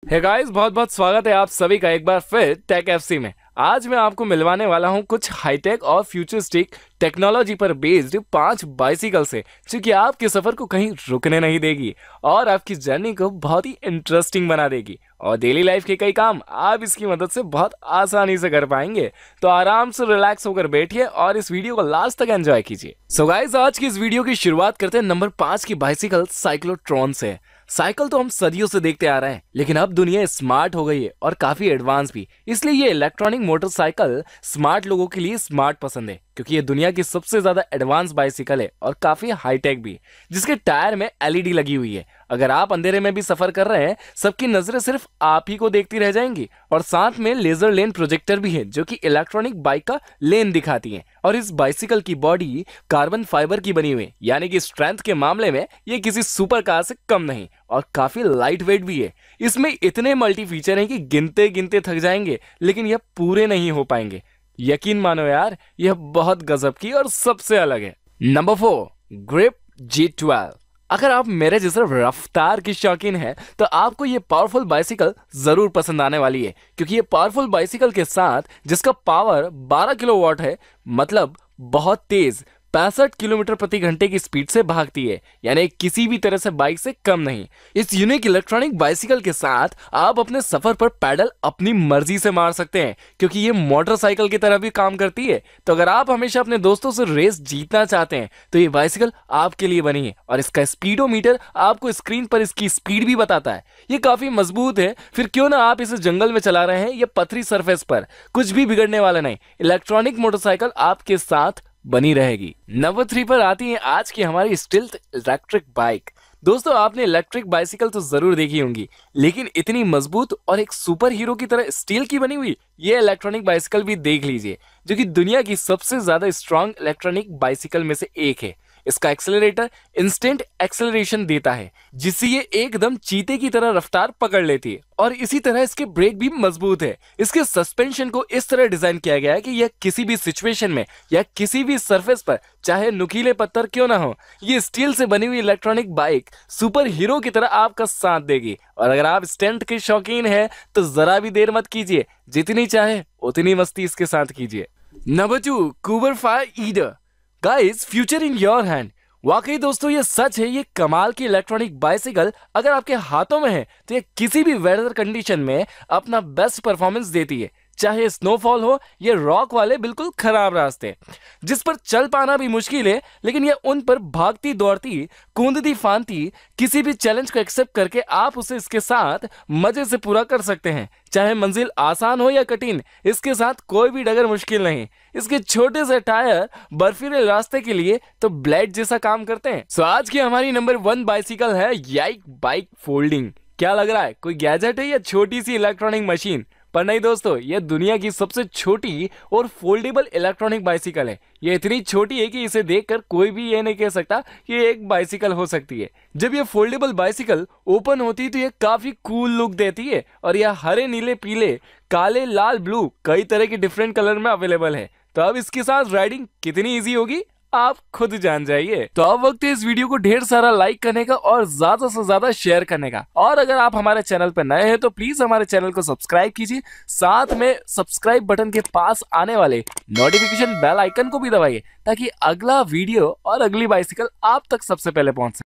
Hey guys, बहुत बहुत स्वागत है आप सभी का एक बार फिर टेक एफसी में। आज मैं आपको मिलवाने वाला हूं कुछ हाईटेक और फ्यूचरिस्टिक टेक्नोलॉजी पर बेस्ड 5 बाइसिकल से जो कि आपके सफर को कहीं रुकने नहीं देगी और आपकी जर्नी को बहुत ही इंटरेस्टिंग बना देगी और डेली लाइफ के कई काम आप इसकी मदद से बहुत आसानी से कर पाएंगे। तो आराम से रिलैक्स होकर बैठिए और इस वीडियो को लास्ट तक एंजॉय कीजिए। सो गाइस, आज की इस वीडियो की शुरुआत करते हैं नंबर 5 की बाइसिकल साइक्लोट्रॉन से। साइकिल तो हम सदियों से देखते आ रहे हैं, लेकिन अब दुनिया स्मार्ट हो गई है और काफी एडवांस भी। इसलिए ये इलेक्ट्रॉनिक मोटरसाइकिल स्मार्ट लोगों के लिए स्मार्ट पसंद है, क्योंकि ये दुनिया की सबसे ज्यादा एडवांस बाइसिकल है और काफी हाईटेक भी, जिसके टायर में एलईडी लगी हुई है। अगर आप अंधेरे में भी सफर कर रहे हैं, सबकी नजरें सिर्फ आप ही को देखती रह जाएंगी। और साथ में लेजर लेन प्रोजेक्टर भी है जो कि इलेक्ट्रॉनिक बाइक का लेन दिखाती है। और इस बाइसिकल की बॉडी कार्बन फाइबर की बनी हुई है, यानी कि स्ट्रेंथ के मामले में ये किसी सुपर कार से कम नहीं और काफी लाइट वेट भी है। इसमें इतने मल्टी फीचर हैं कि गिनते गिनते थक जाएंगे, लेकिन यह पूरे नहीं हो पाएंगे। यकीन मानो यार, यह बहुत गजब की और सबसे अलग है। Number 4, grip G12। अगर आप मेरे जैसे रफ्तार की शौकीन है तो आपको ये पावरफुल बाइसिकल जरूर पसंद आने वाली है, क्योंकि ये पावरफुल बाइसिकल के साथ जिसका पावर 12 किलोवाट है, मतलब बहुत तेज 65 किलोमीटर प्रति घंटे की स्पीड से भागती है, यानी किसी भी तरह से बाइक से कम नहीं। इस यूनिक इलेक्ट्रॉनिक बाइसिकल के साथ आप अपने सफर पर पैडल अपनी मर्जी से मार सकते हैं, क्योंकि ये मोटरसाइकिल की तरह भी काम करती है। तो अगर आप हमेशा अपने दोस्तों से रेस जीतना चाहते हैं तो ये बाइसिकल आपके लिए बनी है। और इसका स्पीडोमीटर आपको स्क्रीन पर इसकी स्पीड भी बताता है। ये काफी मजबूत है, फिर क्यों ना आप इसे जंगल में चला रहे हैं या पथरी सरफेस पर, कुछ भी बिगड़ने वाला नहीं। इलेक्ट्रॉनिक मोटरसाइकिल आपके साथ बनी रहेगी। नंबर 3 पर आती है आज की हमारी स्टिल्थ इलेक्ट्रिक बाइक। दोस्तों, आपने इलेक्ट्रिक बाइसिकल तो जरूर देखी होंगी, लेकिन इतनी मजबूत और एक सुपर हीरो की तरह स्टील की बनी हुई ये इलेक्ट्रॉनिक बाइसिकल भी देख लीजिए, जो कि दुनिया की सबसे ज्यादा स्ट्रॉन्ग इलेक्ट्रॉनिक बाइसिकल में से एक है। इसका एक्सेलरेटर इंस्टेंट एक्सेलरेशन देता है, जिससे ये एकदम चीते की तरह रफ्तार पकड़ लेती है। और इसी तरह इसके ब्रेक भी मजबूत है। इसके सस्पेंशन को इस तरह डिजाइन किया गया है कि यह किसी भी सिचुएशन में या किसी भी सरफेस पर, चाहे नुकीले पत्थर क्यों ना हो, ये स्टील से बनी हुई इलेक्ट्रॉनिक बाइक सुपर हीरो की तरह आपका साथ देगी। और अगर आप स्टंट के शौकीन हैं तो जरा भी देर मत कीजिए, जितनी चाहे उतनी मस्ती इसके साथ कीजिए। नंबर 2, कूबर फायर ईडर। Guys, future in your hand. वाकई दोस्तों, ये सच है। ये कमाल की इलेक्ट्रॉनिक बाइसिकल अगर आपके हाथों में है तो ये किसी भी वेदर कंडीशन में अपना बेस्ट परफॉर्मेंस देती है, चाहे स्नोफॉल हो या रॉक वाले बिल्कुल खराब रास्ते जिस पर चल पाना भी मुश्किल है, लेकिन ये उन पर भागती दौड़ती कूदती फांती किसी भी चैलेंज को एक्सेप्ट करके आप उसे इसके साथ मजे से पूरा कर सकते हैं। चाहे मंजिल आसान हो या कठिन, इसके साथ कोई भी डगर मुश्किल नहीं। इसके छोटे से टायर बर्फीले रास्ते के लिए तो ब्लेड जैसा काम करते हैं। सो आज की हमारी नंबर 1 बाइसिकल है याइक बाइक फोल्डिंग। क्या लग रहा है, कोई गैजेट है या छोटी सी इलेक्ट्रॉनिक मशीन? पर नहीं दोस्तों, यह दुनिया की सबसे छोटी और फोल्डेबल इलेक्ट्रॉनिक बाइसिकल है। ये इतनी छोटी है कि इसे देखकर कोई भी ये नहीं कह सकता कि ये एक बाइसिकल हो सकती है। जब ये फोल्डेबल बाइसिकल ओपन होती है तो ये काफी कूल लुक देती है और यह हरे, नीले, पीले, काले, लाल, ब्लू कई तरह के डिफरेंट कलर में अवेलेबल है। तो अब इसके साथ राइडिंग कितनी ईजी होगी आप खुद जान जाइए। तो अब वक्त है इस वीडियो को ढेर सारा लाइक करने का और ज्यादा से ज्यादा शेयर करने का। और अगर आप हमारे चैनल पर नए हैं तो प्लीज हमारे चैनल को सब्सक्राइब कीजिए, साथ में सब्सक्राइब बटन के पास आने वाले नोटिफिकेशन बेल आइकन को भी दबाइए, ताकि अगला वीडियो और अगली बाइसिकल आप तक सबसे पहले पहुंच सके।